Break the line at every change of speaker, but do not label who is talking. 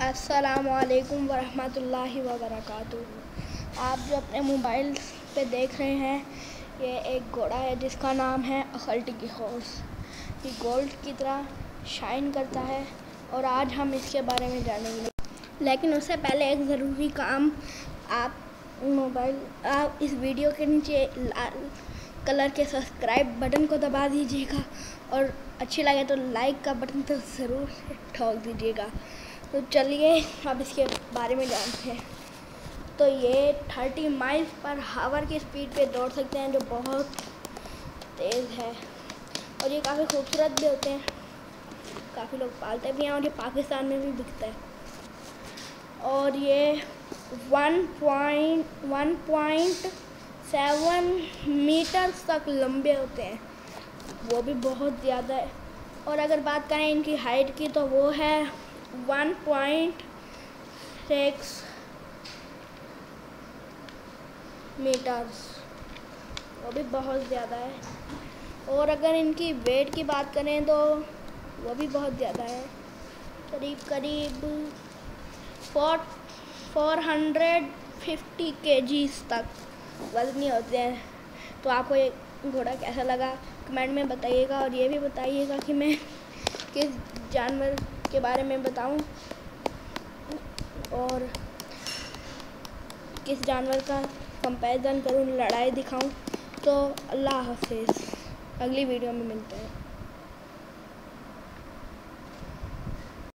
अस्सलामुअलैकुम वरहमतुल्लाहि वबरकातुहू। आप जो अपने मोबाइल पे देख रहे हैं, ये एक घोड़ा है जिसका नाम है अखल्टी हॉर्स। ये गोल्ड की तरह शाइन करता है और आज हम इसके बारे में जानेंगे। लेकिन उससे पहले एक ज़रूरी काम, आप इस वीडियो के नीचे लाल कलर के सब्सक्राइब बटन को दबा दीजिएगा और अच्छी लगे तो लाइक का बटन तो ज़रूर ठोक दीजिएगा। तो चलिए अब इसके बारे में जानते हैं। तो ये 30 माइल पर आवर की स्पीड पे दौड़ सकते हैं, जो बहुत तेज़ है। और ये काफ़ी खूबसूरत भी होते हैं, काफ़ी लोग पालते भी हैं और ये पाकिस्तान में भी बिकता है। और ये 1.7 मीटर तक लंबे होते हैं, वो भी बहुत ज़्यादा है। और अगर बात करें इनकी हाइट की, तो वो है 1.6 मीटर्स, वो भी बहुत ज़्यादा है। और अगर इनकी वेट की बात करें तो वो भी बहुत ज़्यादा है, करीब 450 kgs तक वज़नी होते हैं। तो आपको ये घोड़ा कैसा लगा कमेंट में बताइएगा, और ये भी बताइएगा कि मैं किस जानवर के बारे में बताऊं और किस जानवर का कंपैरिजन करूं, लड़ाई दिखाऊं। तो अल्लाह हाफिज़, अगली वीडियो में मिलते हैं।